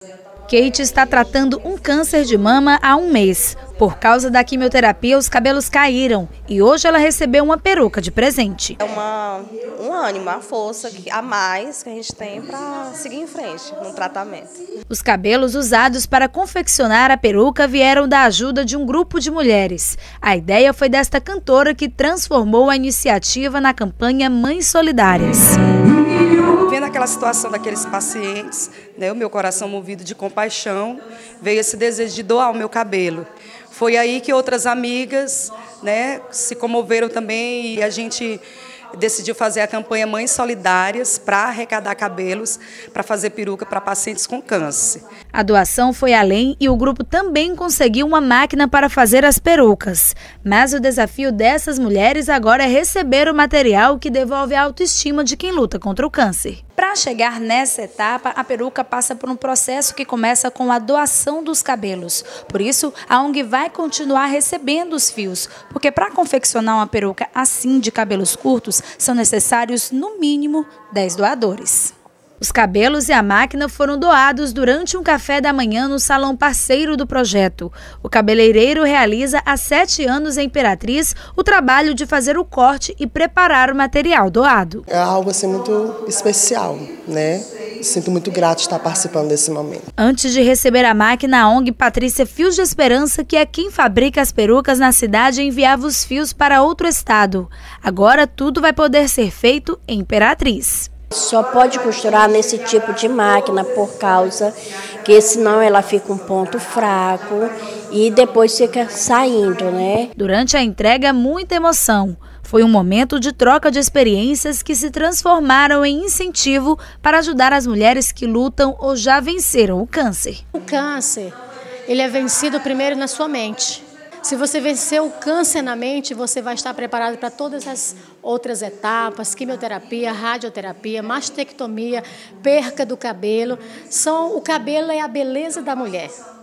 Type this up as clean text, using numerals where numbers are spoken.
Kate está tratando um câncer de mama há um mês. Por causa da quimioterapia, os cabelos caíram e hoje ela recebeu uma peruca de presente. É um ânimo, uma força a mais que a gente tem para seguir em frente no tratamento. Os cabelos usados para confeccionar a peruca vieram da ajuda de um grupo de mulheres. A ideia foi desta cantora que transformou a iniciativa na campanha Mães Solidárias. Vendo aquela situação daqueles pacientes, né, o meu coração movido de compaixão, veio esse desejo de doar o meu cabelo. Foi aí que outras amigas, né, se comoveram também e a gente decidiu fazer a campanha Mães Solidárias para arrecadar cabelos, para fazer peruca para pacientes com câncer. A doação foi além e o grupo também conseguiu uma máquina para fazer as perucas. Mas o desafio dessas mulheres agora é receber o material que devolve a autoestima de quem luta contra o câncer. Para chegar nessa etapa, a peruca passa por um processo que começa com a doação dos cabelos. Por isso, a ONG vai continuar recebendo os fios, porque para confeccionar uma peruca assim de cabelos curtos, são necessários, no mínimo, 10 doadores. Os cabelos e a máquina foram doados durante um café da manhã no salão parceiro do projeto. O cabeleireiro realiza há 7 anos em Imperatriz o trabalho de fazer o corte e preparar o material doado. É algo assim muito especial, né? Sinto muito grato de estar participando desse momento. Antes de receber a máquina, a ONG Patrícia Fios de Esperança, que é quem fabrica as perucas na cidade, enviava os fios para outro estado. Agora tudo vai poder ser feito em Imperatriz. Só pode costurar nesse tipo de máquina por causa que senão ela fica um ponto fraco e depois fica saindo, né? Durante a entrega, muita emoção. Foi um momento de troca de experiências que se transformaram em incentivo para ajudar as mulheres que lutam ou já venceram o câncer. O câncer, ele é vencido primeiro na sua mente. Se você vencer o câncer na mente, você vai estar preparado para todas as outras etapas, quimioterapia, radioterapia, mastectomia, perca do cabelo. O cabelo é a beleza da mulher.